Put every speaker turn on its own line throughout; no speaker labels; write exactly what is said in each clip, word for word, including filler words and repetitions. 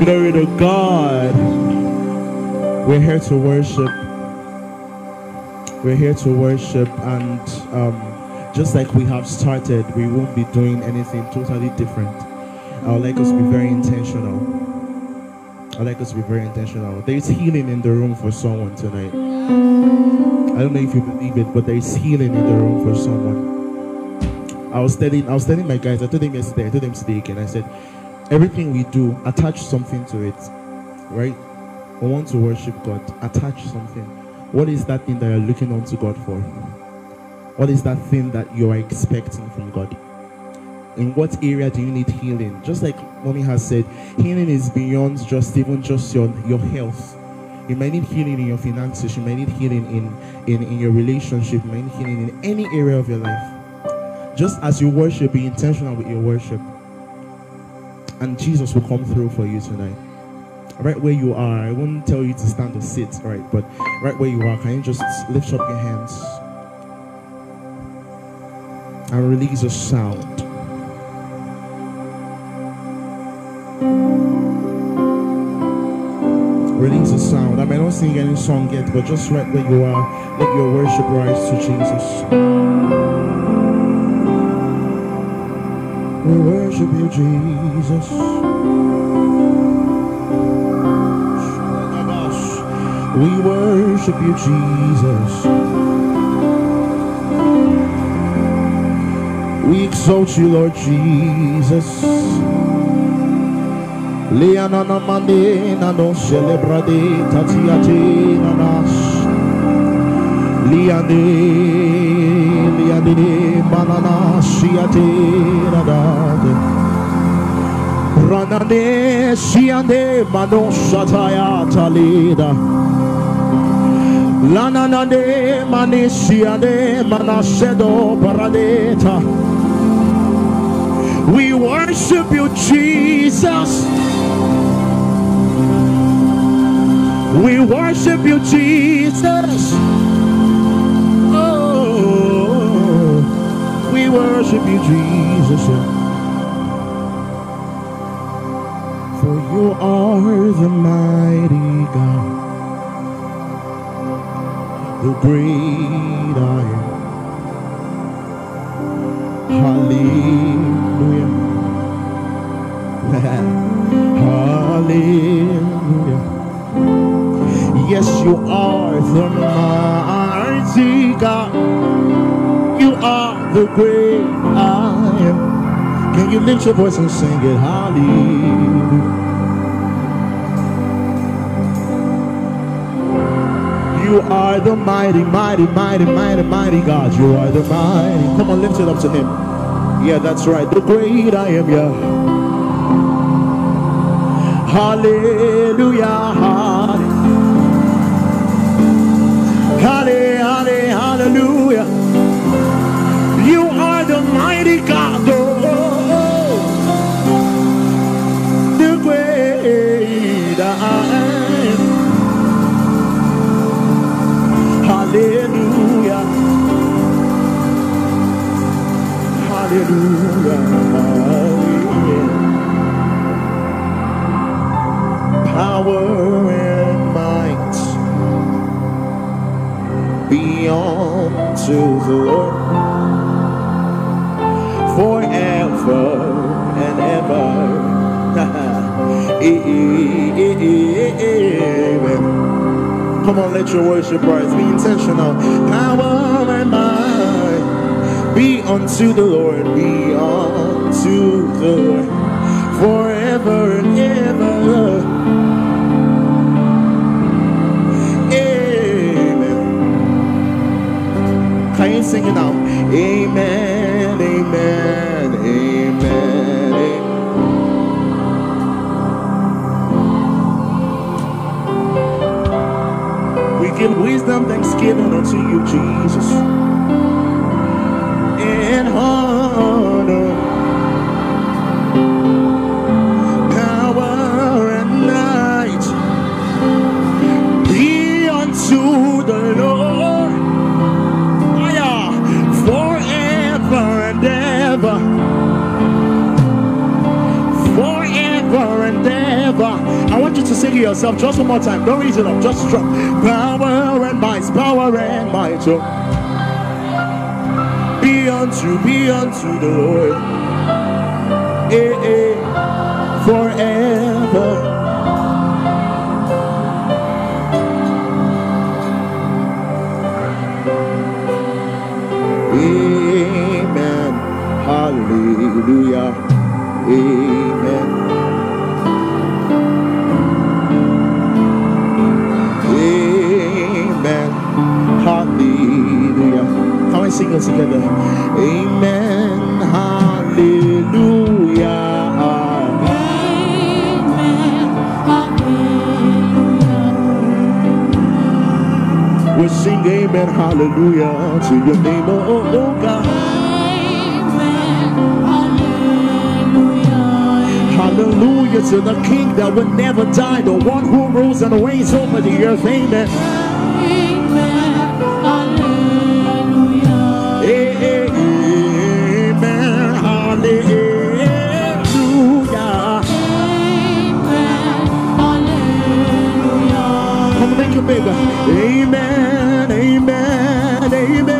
Glory to God. We're here to worship. We're here to worship, and um, just like we have started, we won't be doing anything totally different. I would like us to be very intentional. I'd like us to be very intentional. There's healing in the room for someone tonight. I don't know if you believe it, but there's healing in the room for someone. I was telling, I was telling my guys, I told them yesterday, I told them today again, I said, everything we do, attach something to it, right? We want to worship God, attach something. What is that thing that you're looking unto God for? What is that thing that you are expecting from God? In what area do you need healing? Just like Mommy has said, healing is beyond just even just your, your health. You might need healing in your finances. You might need healing in, in, in your relationship. You might need healing in any area of your life. Just as you worship, be intentional with your worship. And Jesus will come through for you tonight. Right where you are, I won't tell you to stand or sit, right? But right where you are, can you just lift up your hands and release a sound? Release a sound. I may not sing any song yet, but just right where you are, let your worship rise to Jesus. We worship you, Jesus. We worship you, Jesus. We exalt you, Lord Jesus. Lianana mande nano celebrade tatiate nanas. Liande liande manana siate nadade. Ranane siande manosataya talida. Lananade manisiade manasedo paradeta. We worship you, Jesus. We worship you, Jesus. Oh, we worship you, Jesus. For you are the mighty God, the great I am. Hallelujah. Hallelujah. Yes, you are the mighty God. You are the great I am. Can you lift your voice and sing it? Hallelujah. You are the mighty, mighty, mighty, mighty, mighty God. You are the mighty. Come on, lift it up to him. Yeah, that's right. The great I am, yeah. Hallelujah. Hallelujah. Hallelujah. You are the mighty God. Oh, the great I am. Hallelujah. Hallelujah. Power and might be unto the Lord forever and ever. Come on, let your worship rise. Be intentional. Power and might be unto the Lord. Be unto the Lord forever and ever. Amen. Can you sing it now? Amen, amen, amen, amen. Give wisdom, thanksgiving unto you, Jesus, and honor, power and might be unto the Lord, forever and ever, forever and ever. want you to sing it yourself just one more time. Don't raise it up, just drop. Power and might, power and might. Oh. Be unto, be unto the Lord. Eh, eh, forever. Amen. Hallelujah. Amen. Amen. Hallelujah. How I sing it together? Amen. Hallelujah.
Amen. Hallelujah.
We sing amen. Hallelujah to your name, oh, oh, oh God. Hallelujah to the King that will never die, the one who rules and reigns over the earth. Amen.
Amen. Hallelujah.
Amen. Hallelujah.
Amen. Hallelujah.
Come on, make it bigger. Amen. Amen. Amen.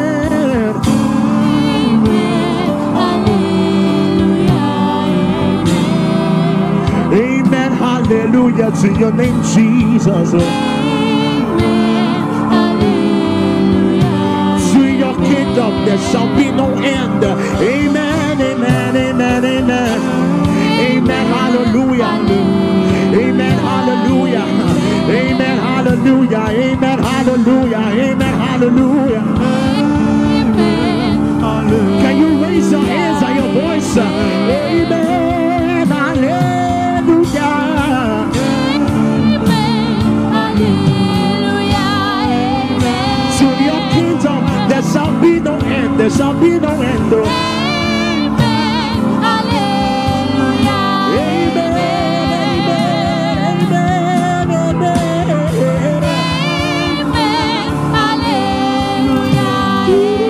Amen, hallelujah to your name, Jesus.
Amen, hallelujah.
To your kingdom there shall be no end. Amen, amen, amen, amen. Amen, hallelujah. Amen, hallelujah. Amen, hallelujah. Amen, hallelujah. Amen, hallelujah. Can you raise your hands and your voice? Amen, hallelujah. There shall be no end, there shall be no end. Oh.
Amen, hallelujah.
Amen, amen, amen,
Amen, hallelujah.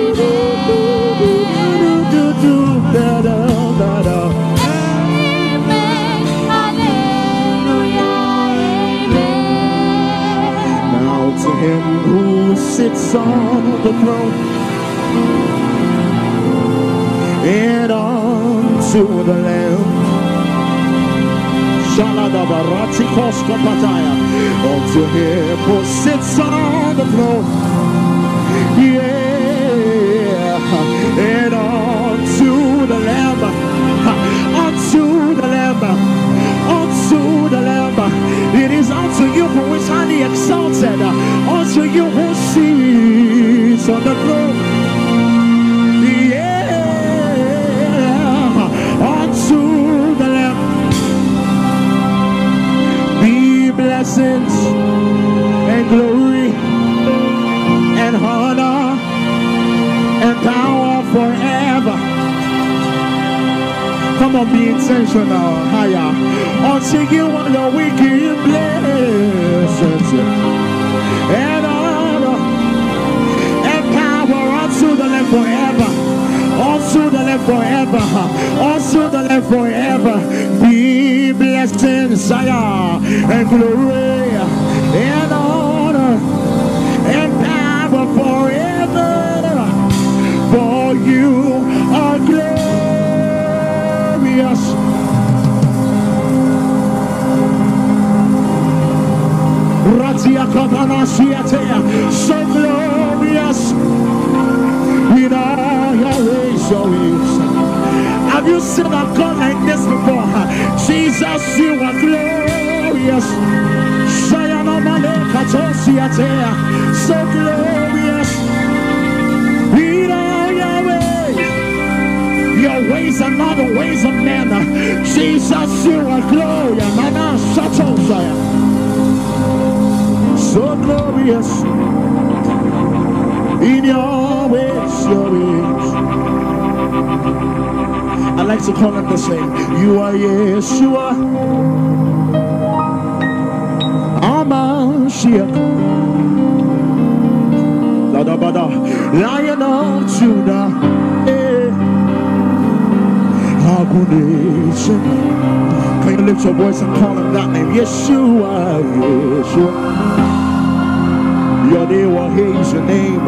Amen, hallelujah.
Now to him who sits on the throne and unto the Lamb, unto him who sits on the throne, yeah, and unto the Lamb, unto the Lamb, unto the Lamb. It is unto you who is highly exalted, unto you who sits on the throne, yeah, unto the Lamb be blessings and glory and honor and power forever. Come on, be intentional. Higher. Unto you alone we give blessings and honor and power unto the Lamb forever. Unto the Lamb forever. Unto the Lamb forever. Be blessings and glory and honor and power forever. For you are glorious. So glorious in all your ways, your ways. Have you seen a God like this before? Jesus, you are glorious. So glorious in all your ways. Your ways are not the ways of men. Jesus, you are glorious. So glorious in your ways, your ways. I like to call it the same. You are Yeshua, Amashiach, Lion of Judah, eh. Can you lift your voice and call him that name? Yeshua, Yeshua. Your name will hear is your name.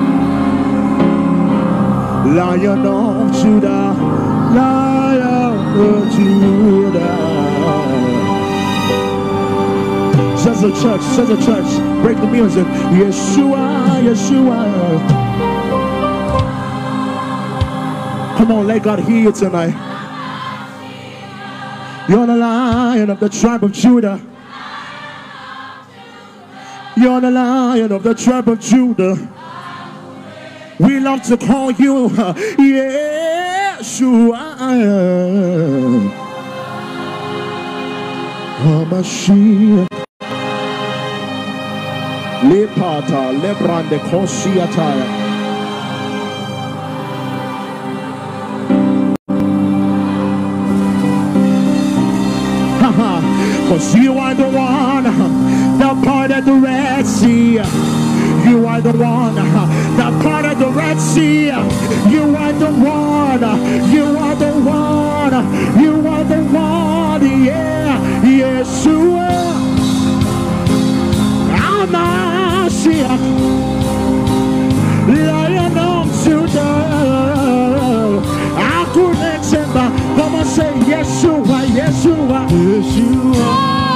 Lion of Judah, Lion of Judah. Says the church, says the church, break the music. Yeshua, Yeshua. Come on, let God hear you tonight. You're the Lion of the tribe of Judah. You're the Lion of the tribe of Judah. We love to call you uh, Yeshua. HaMashiach. Lepata, Lebrande, Koshiataya. Cause you are the one that parted the Red Sea. You are the one that parted the Red Sea. You are the one. You are the one. You are the one. Yeah. Yeshua. HaMashiach. Lion of Judah. I couldn't remember. Come on, say Yeshua, Yeshua, Yeshua.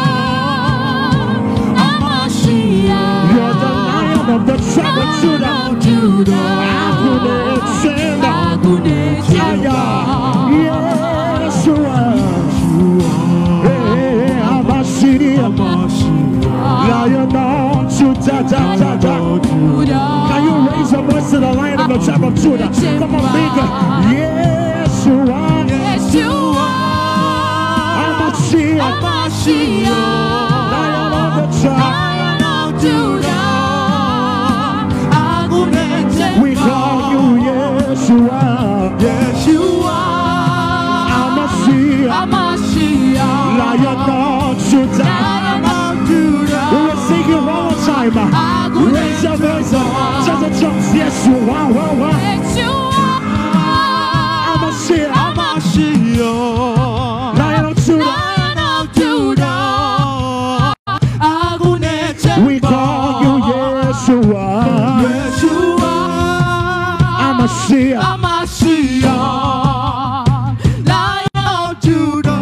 HaMashiach.
You're the Lion of the tribe of Judah. I couldn't send Yeshua. Hey, HaMashiach. Lion of Judah. Can you raise your voice to the Lion of the tribe of Judah? Come on, bigger. Yeshua.
Yeshua.
HaMashiach.
HaMashiach.
Lion of the tribe.
Lion of Judah.
We call you Yeshua.
Yeshua.
HaMashiach.
HaMashiach.
Lion of Judah.
Lion of Judah.
We will sing it one more time. Raise your voice up. Just a jump. Yeshua.
Yeshua.
HaMashiach.
HaMashiach.
Lion of Judah.
Lion of Judah.
We call you Yeshua.
Yeshua.
HaMashiach.
HaMashiach. Lion of Judah.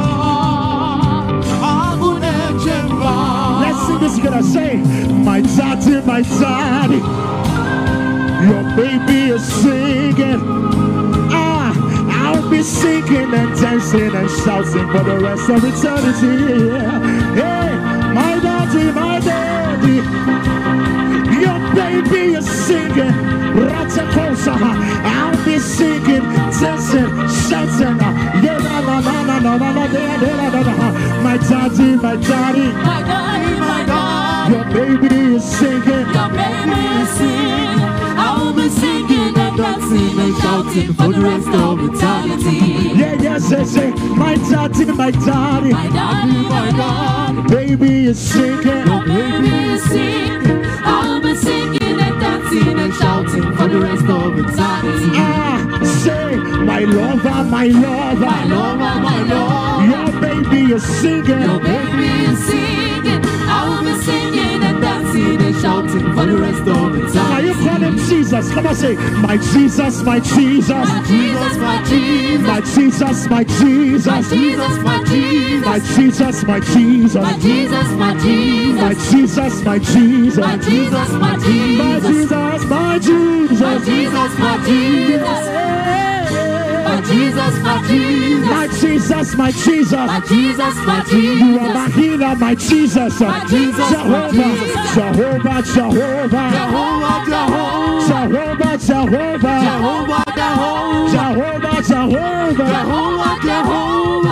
Let's sing this together. Say, my daddy, my daddy. Your baby is singing. Ah, I'll be singing and dancing and shouting for the rest of eternity. Hey, my daddy, my daddy. Your baby is singing. Ratakosa. I'll be singing, dancing, shouting. Yeah, na na na na na na na na na. My daddy, my daddy.
My daddy, my God.
Your baby is singing.
Your baby is singing. I will be singing and dancing and shouting for the rest of eternity.
Yeah, yes, yes, yes. My daddy, my daddy.
My daddy, my God.
Baby is singing.
Your baby is singing. I will be singing and dancing and shouting for the rest of eternity.
Ah, say, my lover, my lover.
My lover, my Lord.
Your baby is singing.
Your baby is singing. I will be singing and dancing and shouting for the rest of eternity.
Now you call him Jesus. Come on, say, my Jesus, my Jesus.
My Jesus, my Jesus.
My Jesus, my
My
Jesus.
Jesus, my Jesus.
My Jesus, my Jesus.
My Jesus, my Jesus.
My Jesus, my Jesus.
My Jesus, my
My
Jesus.
Jesus, my Jesus.
My Jesus, my Jesus. My Jesus, my Jesus.
My Jesus, my Jesus.
My Jesus, my
You are my
Jesus.
healer, my Jesus.
My Jesus, my
Jehovah,
Jesus.
Jehovah, Jehovah.
Jehovah, Jehovah.
Jehovah, Jehovah.
Jehovah, Jehovah.
Jehovah, Jehovah.
Jehovah, Jehovah.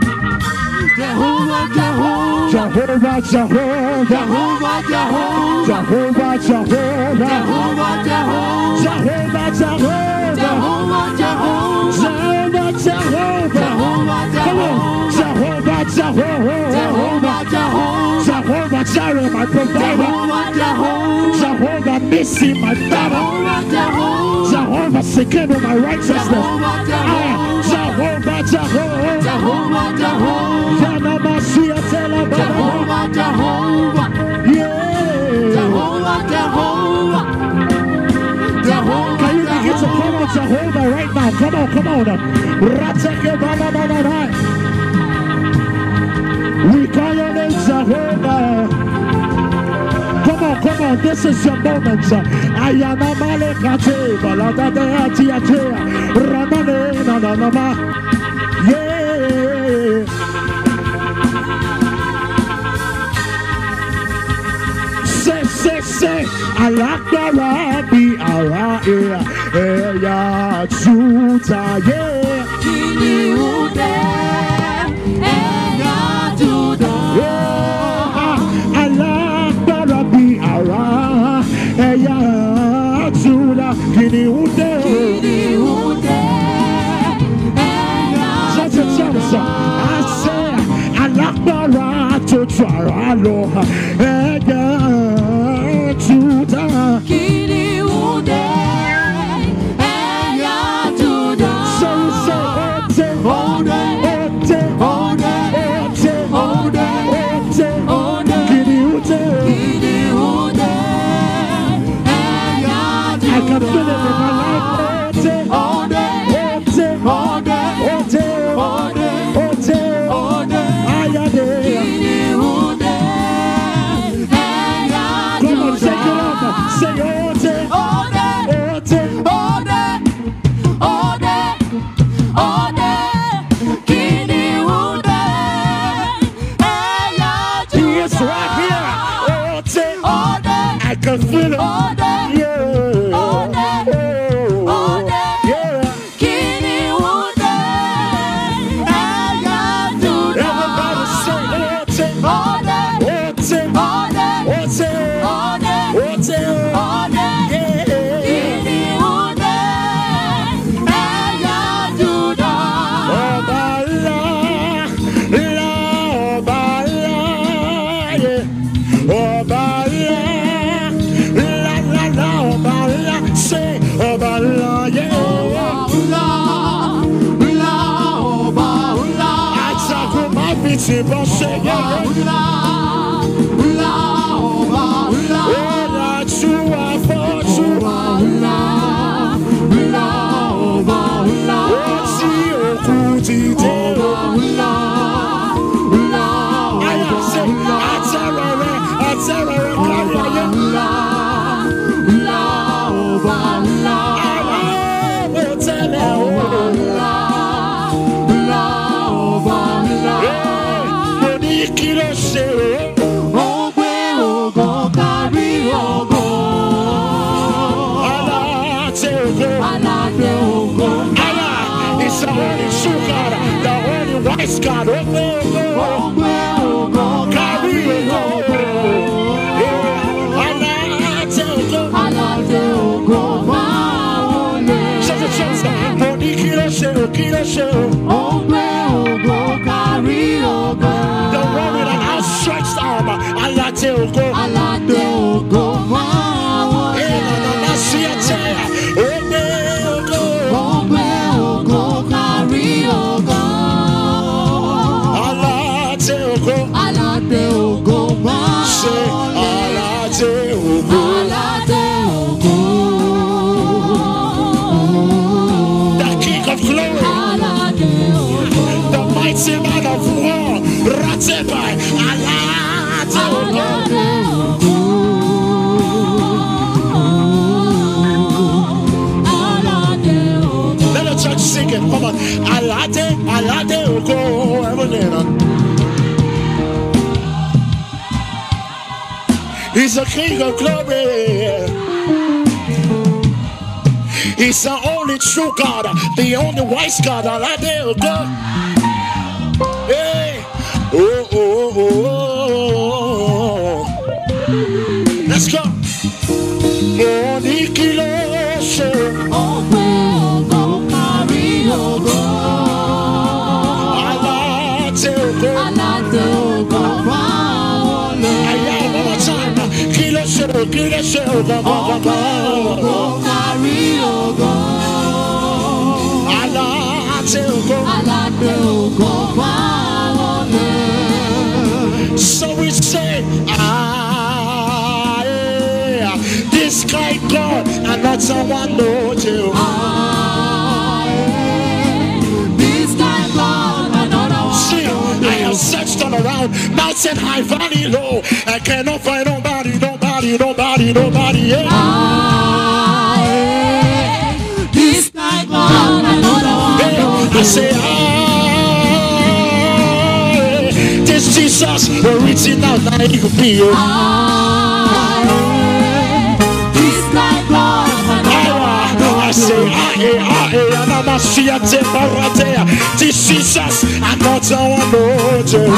Jehovah, Jehovah.
Jehovah, Jehovah.
Jehovah, Jehovah.
Jehovah, Jehovah.
Jehovah, Jehovah.
Jehovah, Jehovah.
Jehovah, Jehovah.
Jehovah, Jehovah. Come on. Jehovah, Jehovah.
Jehovah, Jehovah.
Jehovah, Jireh, my provider.
Jehovah, Jehovah.
Jehovah, Nissi, my father.
Jehovah, Jehovah.
Jehovah, Sekeno, my righteousness.
Jehovah,
Ah,
Jehovah.
Jehovah, Jehovah.
Jehovah, Jehovah.
on, come on. We call your name Jehovah. Come on, come on, this is your moment. Ayana Malekate, Balada Tiate, Ramane, Nanama. Yeah. Say, say, say, Alakara be our ear, yeah, Juta, yeah.
Kini ude, eya Juda.
Yeah, Alakara be our, yeah, Juda, Kini ude,
Kini ude, eya
such a chance. I say, Alakara to try, Aloha, yeah, Juda.
Kini ude, eya Juda.
So say, ode, ode, ode, ode, ode, ode, Kini ude.
Kini ude, eya Juda.
I can feel it in my life. Ode, ode, ode, ode, ode, ode, ode, ayade.
Kini ude, eya
Come on,
Juda.
take it up. Say ode,
Ode,
ode.
ode, ode, ode, Kini ude, eya
He is
Juda.
right here. Ode.
Ode,
I can feel it.
ode,
Yeah.
ode, ode,
Yeah.
Kini ude, eya Juda.
Everybody say ode,
Ode,
ode,
ode,
ode,
ode,
ode.
ode,
Yeah.
Kini ude, eya Juda.
Ọba ńlá, ńlá, ọba ńlá, yeah. Ọba ńlá, ńlá, ńlá, ńlá, ọba ńlá, say ọba ńlá, yeah. Àjàgùn má fi tìbọn ṣe yẹ̀yẹ́. Ọ̀làjú afọ́jú, ó tí òkú dìde. Àyà ṣe àtẹ̀rẹ̀rẹ̀, àtẹ̀rẹ̀rẹ̀ kárí ayé. Àwọn ọmọ tẹ́lẹ̀ o. Mo ní kí ló ṣe o. Aláàtẹ̀ ògo. Allah is the only true God, the only wise God. Ògo, kárí ògo. Yeah. Aláàtẹ̀ ògo. Ṣé ṣe ṣe ṣe? Mo ní kí ló ṣe o, kí ló ṣe o. The one with an outstretched arm. Aláàtẹ̀ ògo. Eh, no, no, no, sí, ẹ tẹ́ ẹ. Ògbé ògo. Aláàtẹ̀ ògo. Ṣé aláàtẹ̀ ògo. The King of Glory. The mighty man of war. Ratebai. Aláàtẹ̀ ògo. Let the church sing it. Come on. Alade, alade, ògo. Everything. He's the King of Glory. He's the only true God, the only wise God. Alade, ògo. Hey. Oh, oh, oh, oh. Let's go. Mo ní kí ló ṣe. Aláàtẹ̀ ògo. Àyà one more time. Kí ló ṣe o, kí ló ṣe o, gbọ̀ngbọ̀ngbọ̀. Aláàtẹ̀ ògo. So we say, ah, yeah, this kind God, and not someone knows you.
down, mountain high, valley low. I cannot find nobody, nobody, nobody, nobody. Yeah.
Ah, yeah. This kind God, another one.
I say, ah, this Jesus, we're reaching out now. He could be you.
Ah, yeah. This kind God, another one.
I say, ah, eh, ah, eh, and I'm a shia te paratea. This Jesus, I'm not one Lord.
Ah,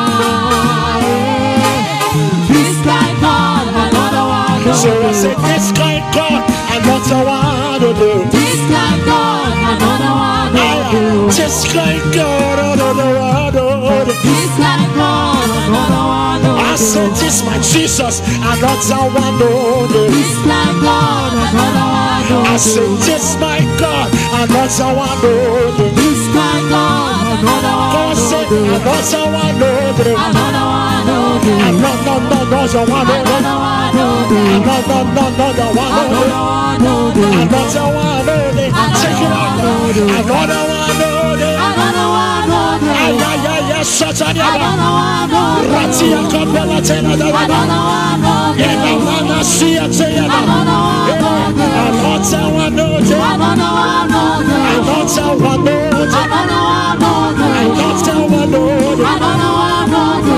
yeah. This kind God, another one.
So I say, this kind God, I'm not one to do.
This kind God, another one.
This kind God, another one.
This kind God, another one.
I said, this my Jesus, I'm not one to do.
This kind God, another one.
I said, this my God, I'm not one to do.
This kind God, another one.
God said, I'm not one to do.
Another one.
I'm not, no, no, no, no, one to do.
Another one.
I'm not, no, no, no, no, one to do. I'm not the one to do. Check it out. I'm not the one to do.
Another one.
Ay, ay, ay, ay, shut up.
Another one.
Ratia Capella Tena,
Another one.
Ena Mana Sia Tena. I'm not the one to do. I'm not the one to do. I'm not the one to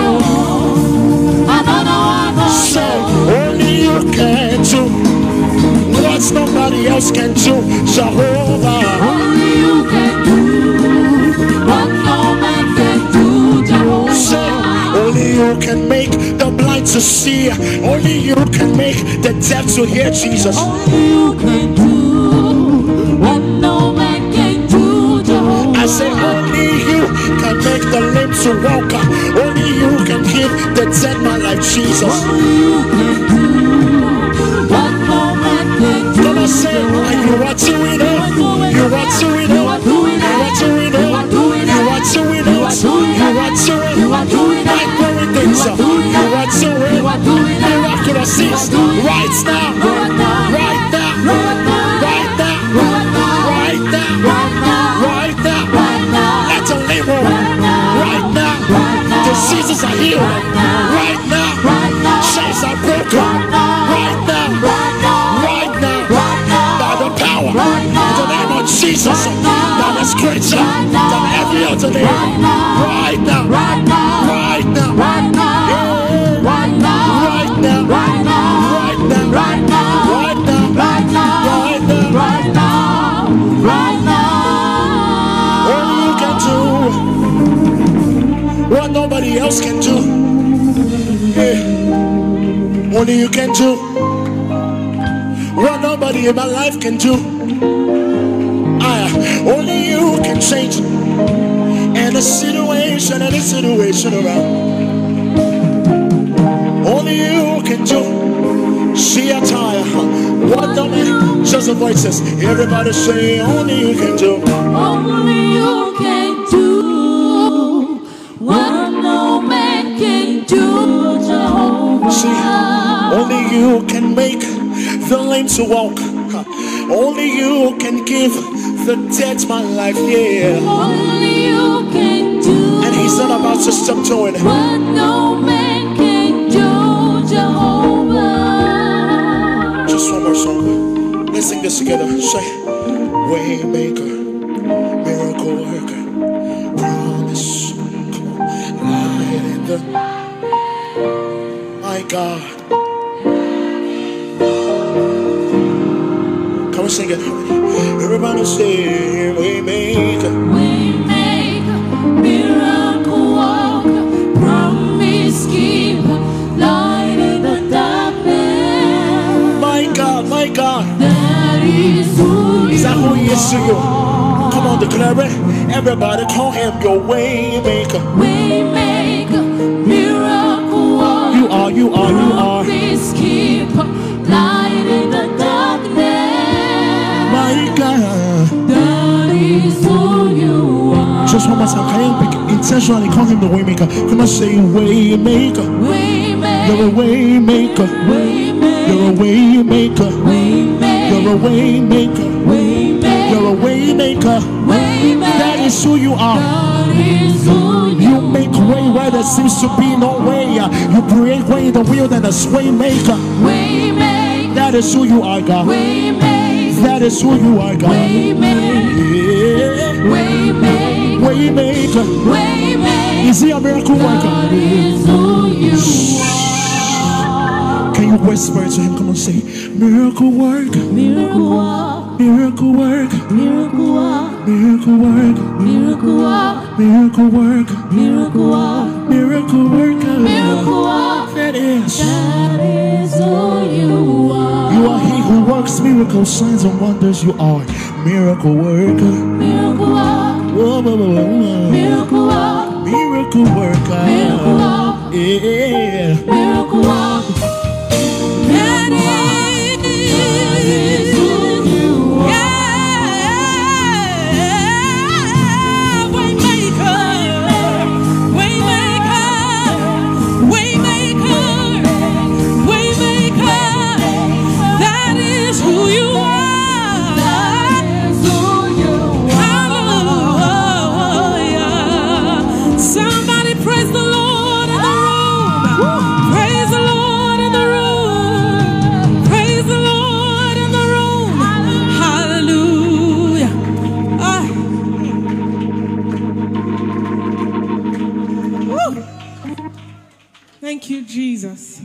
do. So only you can do what nobody else can do. Jehovah.
Only you can do what no man can do, Jehovah.
Say, only you can make the blind to see. Only you can make the deaf to hear, Jesus.
Only you can do what no man can do, Jehovah.
I say, only you can make the lame to walk. Only you can give the dead my life, Jesus.
Only you can do what no man can do.
Come on, say, and you are doing it. You are doing it. You are doing it. You are doing it. You are doing it. You are doing it. You are doing it. Like doing things. You are doing miraculous things right now. Right now. Right now. Right now. Right now. Right now. Let the lame walk. Right now. Diseases are healed. Right now. Chains are broken. Right now. Right now. By the power in the name of Jesus, that is greater than every other name. Right now. Right now. Right now. Right now. Right now. Right now. Right now. Right now. Right now. Right now. Right now. Right now. Right now. Only you can do what nobody else can do. Yeah. Only you can do what nobody in my life can do. Ah, only you can change any situation, any situation around. Only you can do. See a tire. What the man? Just the voices. Everybody say, only you can do.
Only you can do what no man can do, Jehovah.
See, only you can make the lame to walk. Only you can give the dead my life, yeah.
Only you can do.
And he's not about to stop doing it.
What no man can do, Jehovah.
Just one more song. Let's sing this together. Say, Waymaker, miracle worker, promise. Come on, light in the. My God. Come on, sing it. Everybody say, Waymaker.
Waymaker, miracle worker, promise keeper, light in the darkness.
My God, my God.
That is who
Is that who he is to you?
are.
Come on, declare it. Everybody call him your Waymaker.
Waymaker, miracle worker,
You are, you are, you are.
promise keeper, light in the darkness.
My God.
That is who you are.
Just one more time. Can you pick intentionally call him the Waymaker? Come on, say Waymaker.
Waymaker,
You're a Waymaker.
Waymaker,
You're a Waymaker.
Waymaker,
You're a Waymaker.
Waymaker,
You're a Waymaker.
Waymaker.
That is who you are.
That is who
You
you
make way where there seems to be no way. You create way in the wilderness, way maker.
Way maker.
That is who you are, God.
Way maker.
That is who you are, God.
Way maker.
Yeah.
Way maker.
Way maker.
Way maker.
Is he a miracle worker?
God is who you are.
Can you whisper to him? Come on, say, miracle worker.
Miracle work.
Miracle work,
Miracle work.
miracle work,
Miracle work.
miracle work,
Miracle work.
miracle worker.
Miracle work.
That is.
That is who you are.
You are he who works miracles, signs and wonders. You are miracle worker.
Miracle work.
Whoa, whoa, whoa, whoa.
Miracle work.
Miracle worker.
Miracle work.
Yeah.
Miracle work. That is who you are. Yeah. Waymaker. Waymaker. Waymaker. Waymaker. That is who you are. That is who you are. Hallelujah. Somebody praise the Lord in the room. Praise the Lord in the room. Praise the Lord in the room. Hallelujah. Ah. Woo. Thank you, Jesus.